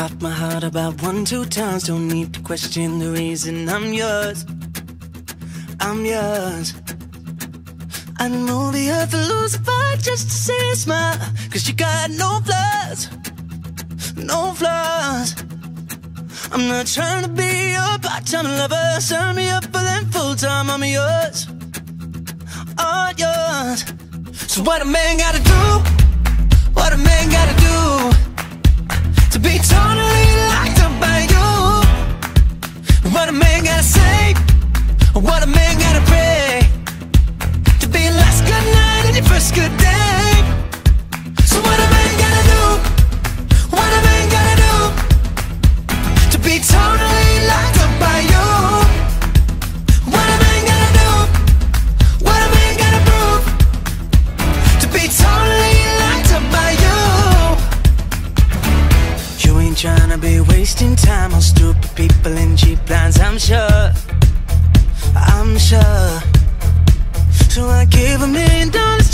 Caught my heart about 1, 2 times. Don't need to question the reason I'm yours. I'm yours. I'd move the earth and lose a fight just to see a smile. Cause you got no flaws, no flaws. I'm not trying to be your part-time lover. Sign me up for them full-time. I'm yours, all yours. So what a man gotta do, what a man gotta do to be totally locked up by you? What a man gotta say, what a man gotta pray to be your last good night and your first good day. So what a man gotta do, what a man gotta do to be totally locked up by you? What a man gotta do, what a man gotta prove to be totally locked up by you? You ain't tryna be wasting time on stupid people and cheap lines, I'm sure, I'm sure. So I give $1 million